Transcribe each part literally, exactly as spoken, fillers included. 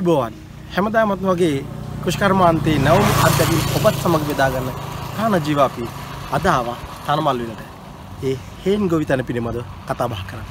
ආයුබෝවන් හැමදාමත් වගේ කුෂ්කර්මාන්තේ නවම අත්දැකීම් ඔබත් සමග බෙදා ගන්න කාන ජීවාපි අද ආවා තනමල් විලට. ඒ හේන් ගොවිතැන පිළිබඳව කතා බහ කරන්න.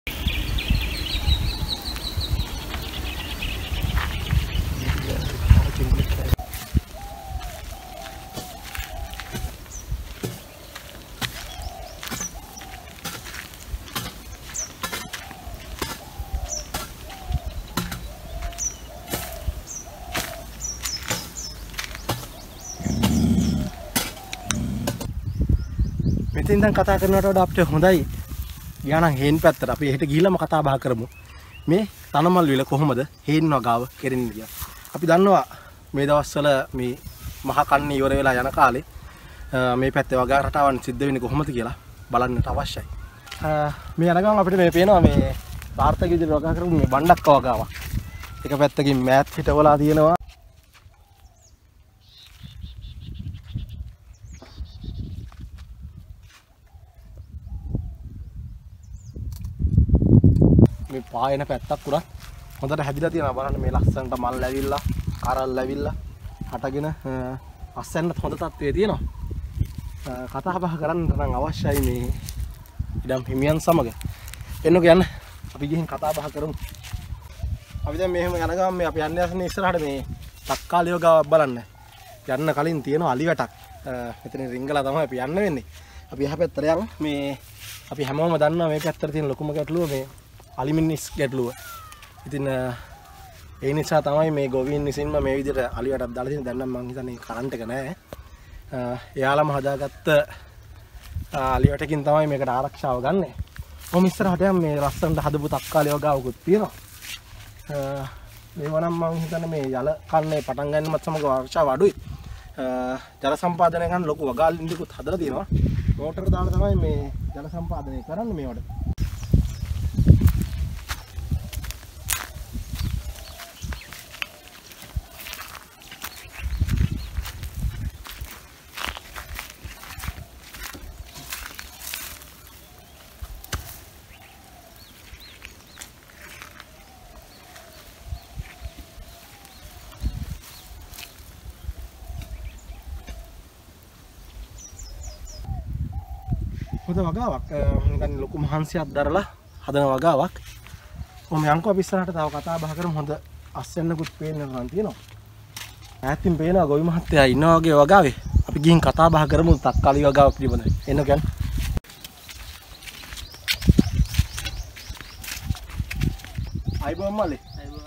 මෙතෙන් දැන් කතා කරනවට වඩා අපිට හොඳයි ගියානම් හේන් පැත්තට අපි එහෙට ගිහිල්ලාම කතා බහ කරමු. මේ තනමල් විල කොහොමද හේන් වගාව කෙරෙන්නේ කියලා. අපි දන්නවා මේ දවස්වල මේ මහ කන්නේ ඉවර වෙලා යන කාලේ මේ පැත්තේ වගා රටාවන් සිද්ධ වෙන්නේ කොහොමද කියලා බලන්නට අවශ්‍යයි. මේ යන ගමන් අපිට මේ පේනවා මේ වාර්තක විදිහට වගා කරමු මේ බණ්ඩක්ක වගාවක්. එක පැත්තකින් මෑත් හිටවලා තියෙනවා. මේ පායන පැත්තක් උරා හොඳට හැදිලා තියෙනවා බලන්න මේ ලස්සනට මල් ඇවිල්ලා කරල් ඇවිල්ලා හටගෙන අස්සෙන්වත් හොඳ තත්ත්වයේ තියෙනවා. කතා බහ කරන්න නම් අවශ්‍යයි මේ ඉඩම් හිමියන් සමග. එන්නක යන්න අපි ගිහින් කතා බහ කරමු. අපි දැන් මෙහෙම යන ගමන් මේ අපි යන්නේ යන්නේ ඉස්සරහට මේ තක්කාලිය ගාවක් බලන්න. යන්න කලින් තියෙනවා අලි වැටක්. මෙතන රිංගලා තමයි අපි යන්න වෙන්නේ. අපි එහා පැත්තට යමු. මේ අපි හැමෝම දන්නවා මේ පැත්තට තියෙන ලොකුම ගැටලුව මේ අලිමිනිස් ගැටලුව. ඉතින් ඒ නිසා තමයි මේ ගොවීන් විසින්ම මේ විදිහට අලි වැටක් දාලා තියෙන්නේ. දැන් නම් මං හිතන්නේ කරන්ට් එක නැහැ. එයාලම හදාගත්ත අලි වැටකින් තමයි මේකට ආරක්ෂාව ගන්නෙ. කොහොම ඉස්සරහට යම් මේ ලස්සනට හදපු තක්කාලිය වගාවකුත් තියෙනවා. මේවා නම් මං හිතන්නේ මේ යල කන්නේ පටන් ගන්නවත් සමග ආරක්ෂාව අඩුයි. ජල සම්පාදනය ගන්න ලොකු වගාලින්දිකුත් හදලා තියෙනවා. මෝටර දාලා තමයි මේ ජල සම්පාදනය කරන්නේ මේවට. හොඳ වගාවක් නිකන් ලොකු මහන්සියක් දරලා හදන වගාවක්. කොහොම යන්කෝ අපි ඉස්සරහට තව කතා බහ කරමු. හොඳ අස්සෙන්නකුත් පේන්න නම් තියෙනවා. ඈතින් පේනවා ගොවි මහත්තයා ඉන්නා වගේ වගාවේ. අපි ගිහින් කතා බහ කරමු තක්කාලි වගාවක් පිළිබඳව. එන්න ගන්න. අයිබෝම් මල්ලි. අයිබෝම්.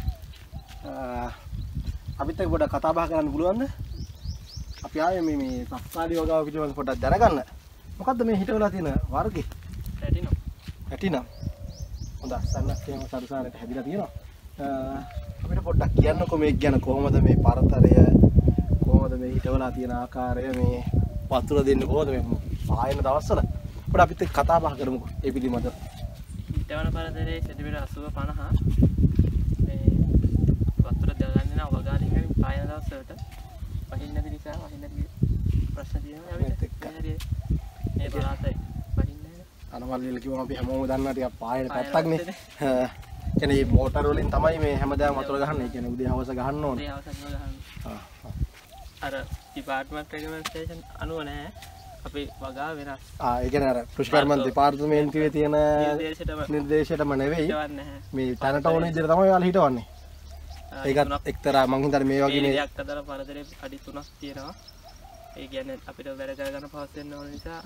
අපිත් එක්ක පොඩ්ඩක් කතා බහ කරන්න පුළුවන්ද? අපි ආවේ මේ මේ තක්කාලි වගාව පිළිබඳව පොඩ්ඩක් දැනගන්න. මොකද්ද මේ හිටවලා තියෙන වර්ගේ? ඇටිනම්. ඇටිනම්. හොඳ අස්සන්නක් එහෙම සරසාරට හැදිලා තියෙනවා. අපිට පොඩ්ඩක් කියන්නකෝ මේක ගැන කොහොමද මේ පරතරය කොහොමද මේ හිටවලා තියෙන ආකාරය මේ වතුර දෙන්නේ කොහොමද මේ පායන දවස්වල? පොඩ්ඩක් අපිත් එක්ක කතා බහ කරමුකෝ ඒ පිළිබඳව. හිටවන පරතරයේ සෙන්ටිමීටර් අසූව පනහ මේ වතුර දාගන්න නා වගාලින් වලින් පායන දවස්වලට වහින්න නැති නිසා වහින්න නැති ප්‍රශ්න තියෙනවා අපිට. ඒ බලතයි වහින්නේ අනවල් වල කිව්වම අපි හැමෝම දන්නා ටිකක් පායන පැත්තක්නේ. කියන්නේ මේ මෝටර වලින් තමයි මේ හැමදාම වතුර ගහන්නේ. ඒ කියන්නේ උදේ හවස ගහන්න ඕනේ. උදේ හවස ගහන්න. අර ඩිපාර්ට්මන්ට් රෙකමෙන්ඩේෂන් අනුව නැහැ. අපි වගාව වෙනස්. ආ ඒ කියන්නේ අර කෘෂිකර්මන් දෙපාර්තමේන්තුවේ තියෙන නිර්දේශයටම නෙවෙයි. මේ තැනට ඕන විදිහට තමයි ඔයාලා හිටවන්නේ. ඒකත් එක්තරා මං හිතන්නේ මේ වගේ නේ. දෙයක් අතර පරතරේ අඩි තුනක් තියෙනවා. ඒ කියන්නේ අපිට වැඩ කරගන්න පහසු වෙන්න ඕන නිසා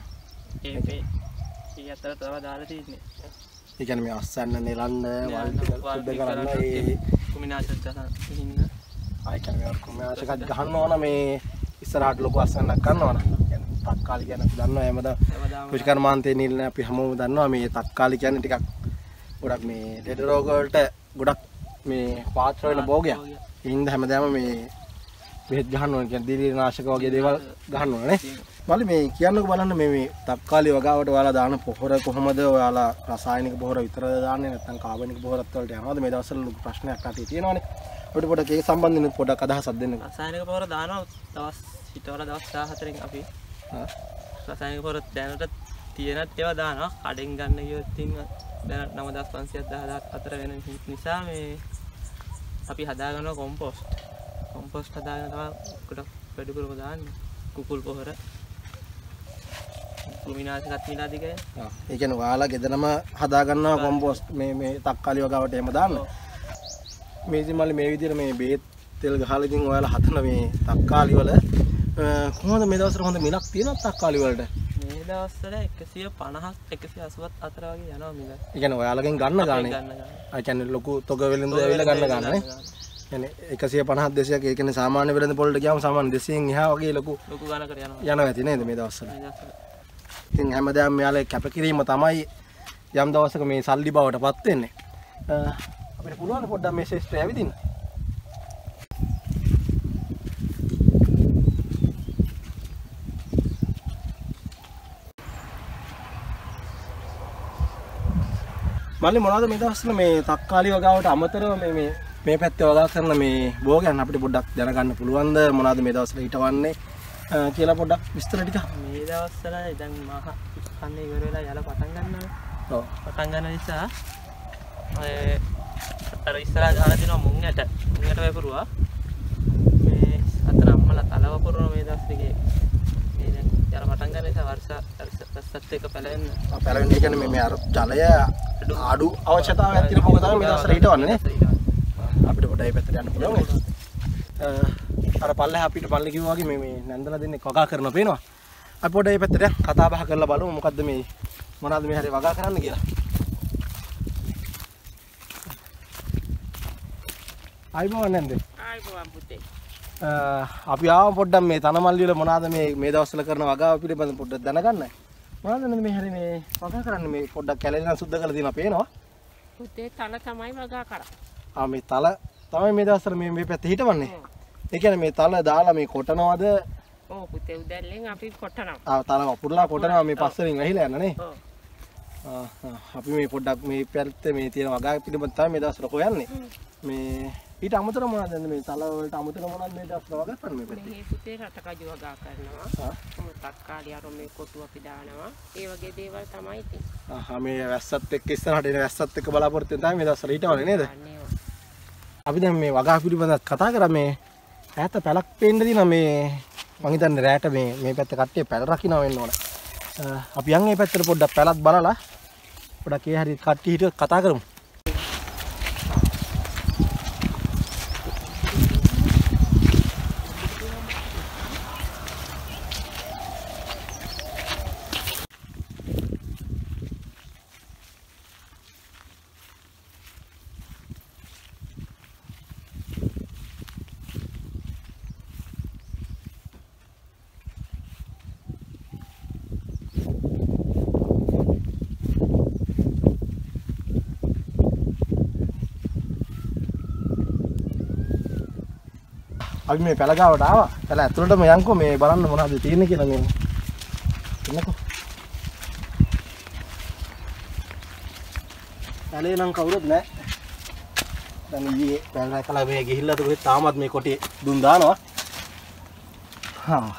ඒ ඒ අතර තව දාලා තියෙන්නේ. ඒ කියන්නේ මේ අස්සන්න නෙලන්න වල් ටික සුද්ධ කරන්න ඒ කුමිනාශක ගන්න ඉන්න. ආයි කියන්නේ කුමිනාශක ගහන්න ඕන මේ ඉස්සරහට ලොකු අස්සන්නක් ගන්නවා නම්. කියන්නේ තක්කාලි කියන්නේ අපි දන්නවා හැමදාම කුෂිකර්මාන්තේ නිල්නේ අපි හැමෝම දන්නවා මේ තක්කාලි කියන්නේ ටිකක් ගොඩක් මේ ලෙඩ රෝග වලට ගොඩක් මේ පාත්‍ර වෙන භෝගයක්. ඒ හින්දා හැමදාම මේ බෙහෙත් ගහන්න ඕනේ කියන්නේ දිලීනාශක වගේ දේවල් ගහන්න ඕනේ නේ. මල්ලි මේ කියන්නකෝ බලන්න මේ මේ තක්කාලි වගාවට ඔයාලා දාන පොහොර කොහොමද? ඔයාලා රසායනික පොහොර විතරද දාන්නේ නැත්නම් කාබනික පොහොරත් වලට යනවද? මේ දවස්වල ලොකු ප්‍රශ්නයක් අතේ තියෙනවානේ. අපිට පොඩ්ඩක් ඒක සම්බන්ධයෙන් පොඩ්ඩක් අදහසක් දෙන්න. රසායනික පොහොර දානවා දවස් හිටවල දවස් දාහතරෙන් අපි. හා රසායනික පොහොර දැනට තියෙනත් ඒවා දානවා. කඩෙන් ගන්න ගියොත් ඉතින් දැන් නවදාස් පන්සියයක් දහදාස් අතර වෙන නිසා මේ අපි හදාගන්නවා කොම්පෝස්ට්. කොම්පෝස්ට් හදාගෙන තමයි කොට වැඩිපුරම දාන්නේ. කුකුල් පොහොර. කුමිනාසිකත් මිලාදී කියන්නේ. ආ. ඒ කියන්නේ ඔයාලා ගෙදරම හදාගන්නවා කොම්පෝස්ට් මේ මේ තක්කාලි වගාවට එහෙම දාන්න. මේ ඉතින් මල්ලි මේ විදිහට මේ බේත් තෙල් ගහලා ඉතින් ඔයාලා හදන මේ තක්කාලි වල කොහොමද මේ දවස්වල හොඳ මිලක් තියෙනවද තක්කාලි වලට? මේ දවස්වල එකසිය පනහක් එකසිය අසූවත් අතර වගේ යනවා මිල. ඒ කියන්නේ ඔයාලගෙන් ගන්න ගානේ. ඒ කියන්නේ ලොකු තොග වෙලින්ද ඇවිල්ලා ගන්න ගාන නේ. කියන්නේ එකසිය පනහක් දෙසීයක් ඒ කියන්නේ සාමාන්‍ය වෙළඳ පොළට ගියාම සාමාන්‍ය දෙසීයෙන් එහා වගේ ලොකු ලොකු ගානකට යනවා. යනවා ඇති නේද මේ දවස්වල? මේ දවස්වල. ඉතින් හැමදාම මෙයාලා කැපකිරීම තමයි යම් දවසක මේ සල්ලි බවටපත් වෙන්නේ. අපිට පුළුවන් පොඩ්ඩක් මේ ශේෂ්ත්‍රය ඇවිදින්න. මල්ලි මොනවද මේ දවස්වල මේ තක්කාලි වගාවට අමතරව මේ මේ මේ පැත්තේ වගා කරන මේ භෝගයන් අපිට පොඩ්ඩක් දැනගන්න පුළුවන්ද මොනවද මේ දවස්වල හිටවන්නේ කියලා පොඩ්ඩක් විස්තර ටික. මේ දවස්වල දැන් මහ කන්නේ ඉවර වෙලා යලා පටන් ගන්නවා. ඔව්. පටන් ගන්න නිසා ඔය අර ඉස්සරහ ගහලා දිනවා මුං යට. මුං යට වපුරුවා. මේ අතන අම්මලා තලව පුරන මේ දවස් දෙකේ මේ දැන් යලා පටන් ගන්න නිසා වර්ෂ වර්ෂත් එක්ක පැලෙන්න. පැලෙන්නේ කියන්නේ මේ මේ අර ජලය අඩු අවශ්‍යතාවයක් තියෙන මොකද තමයි මේ දවස්වල හිටවන්නේ නේ. අපිට පොඩ්ඩයි පැත්තට යන්න පුළුවන්. අර පල්ලෙහා අපිට පල්ලේ කිව්වා වගේ මේ මේ නැන්දලා දෙන්නේ වගා කරනවා පේනවා. අපි පොඩ්ඩයි පැත්තට කතා බහ කරලා බලමු මොකද්ද මේ මොනවද මේ හැරේ වගා කරන්න කියලා. ආයිබෝවන් නැන්ද? ආයිබෝවන් පුතේ. අපි ආවම පොඩ්ඩක් මේ තනමල්ලි වල මොනවද මේ මේ දවස්වල කරන වගාව පිළිබඳව පොඩ්ඩක් දැනගන්න. මොනවද මේ හැරේ මේ වගා කරන්නේ මේ පොඩ්ඩක් කැලේලා සුද්ධ කරලා තියෙනවා පේනවා. පුතේ තල තමයි වගා කරා. ආ මේ තල තමයි මේ දවස්වල මේ මේ පැත්තේ හිටවන්නේ. ඒ කියන්නේ මේ තල දාලා මේ කොටනවද? ඔව් පුතේ උදැල්ලෙන් අපි කොටනවා. ආ තල වපුරලා කොටනවා මේ පස්සෙන් වැහිලා යන නේ. ඔව්. ආ අපි මේ පොඩ්ඩක් මේ පැත්තේ මේ තියෙන වගා පිළිබඳව තමයි මේ දවස්වල හොයන්නේ. මේ ඊට අමතරව මොනවද මේ තල වලට අමතරව මොනවද මේ දවස්වල වගා කරන්නේ මේ පැත්තේ? මේ පුතේ රටකජු වගා කරනවා. ආ තක්කාලි අර මේ කොටු අපි දානවා. ඒ වගේ දේවල් තමයි ඉතින්. ආ මේ වැස්සත් එක්ක ඉස්සරහට එන වැස්සත් එක්ක බලාපොරොත්තු වෙන තමයි මේ දවස්වල හිටවන්නේ නේද? අපි දැන් මේ වගා පිළිබඳව කතා කරා මේ ඈත පැලක් පේන්න දිනා මේ මං හිතන්නේ රැට මේ මේ පැත්තේ කට්ටිය පැල රකින්න වෙන්න ඕන. අපි යන් මේ පැත්තට පොඩ්ඩක් පැලක් බලලා පොඩ්ඩක් ඒ හරිය කට්ටිය හිටියොත් කතා කරමු. අපි මේ පැල ගාවට ආවා. පැල ඇතුළටම යන්කෝ මේ බලන්න මොනවද තියෙන්නේ කියලා මේ. එන්නකෝ. පැලේ නම් කවුරුත් නැහැ. දැන් ඊයේ පැල රැකලා මේ ගිහිල්ලා તો කොහෙද තාමත් මේ කොටේ දුම් දානවා. හා.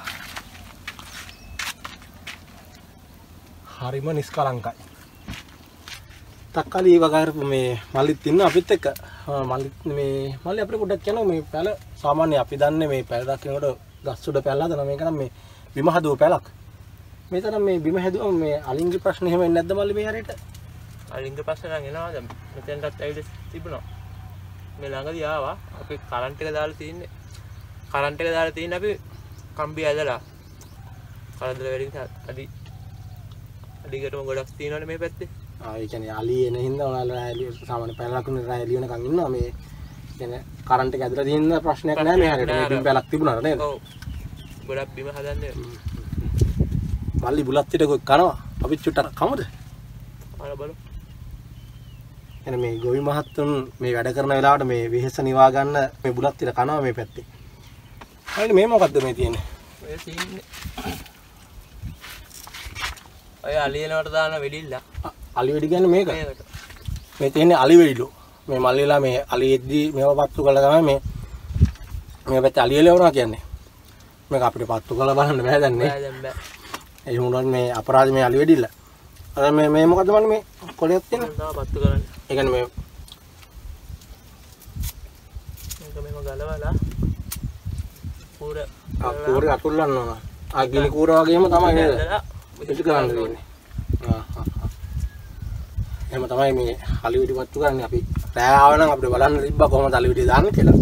හරිම නිස්කලංකයි. තක්කාලි වගා කරපු මේ මල්ලිත් ඉන්න අපිත් එක්ක. මල්ලිත් මේ මල්ලි අපිට පොඩ්ඩක් කියනවා මේ පැල සාමාන්‍ය අපි දන්නේ මේ පැල දක්නකොට ගස් උඩ පැල හදනවා මේක නම් මේ බිම හදුව පැලක්. මේ තරම් මේ බිම හැදුවම මේ අලිංගි ප්‍රශ්න එහෙම එන්නේ නැද්ද මල්ලි මේ හැරේට? අලිංගි ප්‍රශ්න නම් එනවා දැන් මෙතෙන්ටත් ඇවිල්ලා තිබුණා. මේ ළඟදී ආවා අපි කරන්ට් එක දාලා තින්නේ. කරන්ට් එක දාලා තින්නේ අපි කම්බිය ඇදලා. කරදර වෙලින් අඩි අඩියකටම ගොඩක් තියෙනවනේ මේ පැත්තේ. ආ ඒ කියන්නේ අලි එන හින්දා ඔයාලා එළිය සාමාන්‍ය පැල ලකුණේ රා එළිය වෙනකන් ඉන්නවා මේ කියන්නේ කරන්ට් එක ඇදලා තියෙන ප්‍රශ්නයක් නැහැ මේ හැරේට මේ බිම් පැලක් තිබුණාට නේද? ඔව්. ගොඩක් බිම හදන්නේ. මල්ලි බුලත් පිට කොයි කනවා අපි චුට්ටක් කමුද? ආලා බලමු. එන මේ ගොවි මහත්තුන් මේ වැඩ කරන වෙලාවට මේ වෙහෙස නිවා ගන්න මේ බුලත් පිට කනවා මේ පැත්තේ. හරිනේ මේ මොකද්ද මේ තියෙන්නේ? ඔය තියෙන්නේ. ඔය අලියනවට දාන වෙඩිල්ල. අලි වෙඩි කියන්නේ මේක. මේකට. මේ තියෙන්නේ අලි වෙඩිලු. මේ මල්ලිලා මේ අලියෙද්දි මේව පත්තු කළා තමයි මේ මේ පැත්තේ අලිය ලෙවනවා කියන්නේ. මේක අපිට පත්තු කරලා බලන්න බෑ දැන් නේ. බෑ දැන් බෑ. ඒ වුණත් මේ අපරාධ මේ අලි වෙඩිල්ල. අර මේ මේ මොකද්ද මන්නේ මේ කොලයක් තියෙන? තව පත්තු කරන්නේ. ඒ කියන්නේ මේ ගලවලා කූර ආ කූරේ අතුල්ලන්න ඕන. ආ ගිනි කූර වගේම තමයි නේද? පිටු කරන්න දෙන්නේ. ආ ආ ආ. එහෙම තමයි මේ අලිවිඩි පත්තු කරන්නේ අපි. රෑ ආව නම් අපිට බලන්න තිබ්බා කොහොමද අලිවිඩි දාන්නේ කියලා.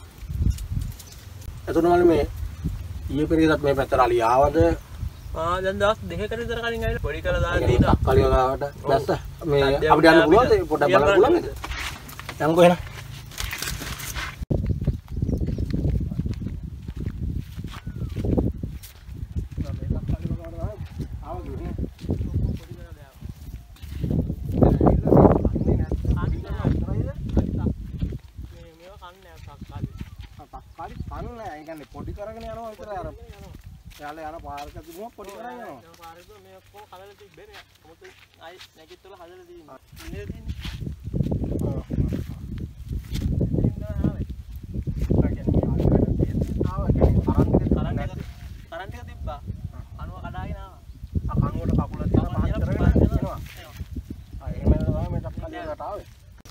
එතකොට මම මේ ඊයේ පෙරේදත් මේ පැත්තට අලිය ආවද? ආ දැන් දවස් දෙකකට විතර කලින් ආවිලා පොඩි කරලා දාලා තියෙනවා. අලිය ගාවට බැස්ස මේ අපිට යන්න පුළුවන්ද? පොඩ්ඩක් බලන්න පුළුවන්ද? යන්කෝ එහෙනම්. පොඩි කරගෙන යනවා විතරයි අර යාලේ යන පාරක තිබුණා පොඩි කරගෙන යනවා පාරක මේ ඔක්කොම කලලා තිබ්බේ නේ මොකද ආයි නැගිටලා හදලා තියෙන්නේ ඉන්නේ තියෙන්නේ ආ ඉන්න ආවේ ආවා කියන්නේ කරන්ට් එක තිබ්බා අනුව කඩාගෙන ආවා අකංගොඩ කකුල තියලා පහත් කරගෙන යනවා ආ එහෙම තමයි මේ තක්කලියට ආවේ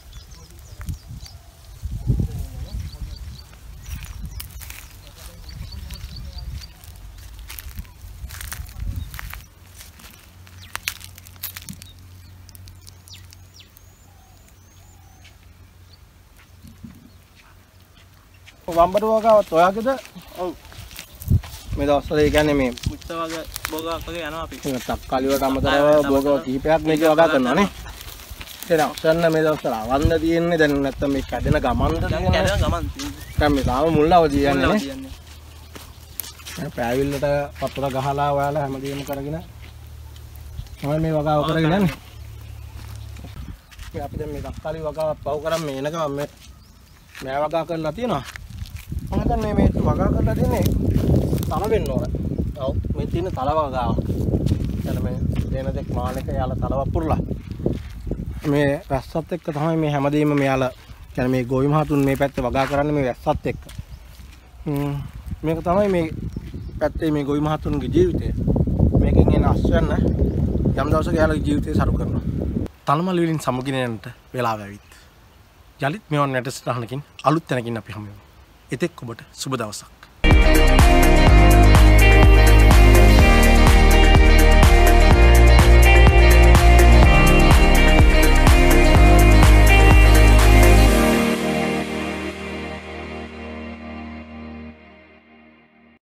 වම්බර වගාවත් ඔයාගේද? ඔව්. මේ දවස්වල ඒ කියන්නේ මේ මුත්ත වගේ බෝගාවක් වගේ යනවා අපි. තක්කාලි වලට අමතරව බෝගාව කීපයක් මේකේ වගා කරනවා නේ. ඒ දවස්වල මේ දවස්වල අවන්න තියෙන්නේ දැන් නැත්තම් මේ කැඩෙන ගමන්ද තියෙන්නේ. කැඩෙන ගමන් තියෙන්නේ. දැන් මේ තාම මුල් අවදි යන්නේ නේ. දැන් පෑවිල්ලට පතර ගහලා ඔයාලා හැමදේම කරගෙන තමයි මේ වගාව කරගෙන යන්නේ. මේ අපි දැන් මේ තක්කාලි වගාවක් පව කරන් මේ එනකම මේ මේ වගා කරලා තියෙනවා. මම හිතන්නේ මේ වගා කරලා තියෙන්නේ තල වෙන්න ඕන. ඔව් මේ තියෙන තල වගාව. එතන මේ දෙන දෙක් මානක යාලා තලවක් පුරලා. මේ වැස්සත් එක්ක තමයි මේ හැමදේම මෙයාලා කියන්නේ මේ ගෝවි මහතුන් මේ පැත්තේ වගා කරන්නේ මේ වැස්සත් එක්ක. හ්ම් මේක තමයි මේ පැත්තේ මේ ගෝවි මහතුන්ගේ ජීවිතය. මේකෙන් එන අස්වැන්න යම් දවසක යාළුගේ ජීවිතේ සරු කරනවා. තලමල් වලින් සමුගිනනට වෙලාව ඇවිත්. යලිත් මෙවන් නැටසටහනකින් අලුත් තැනකින් අපි හමු වෙමු. එතෙක් ඔබට සුබ දවසක්.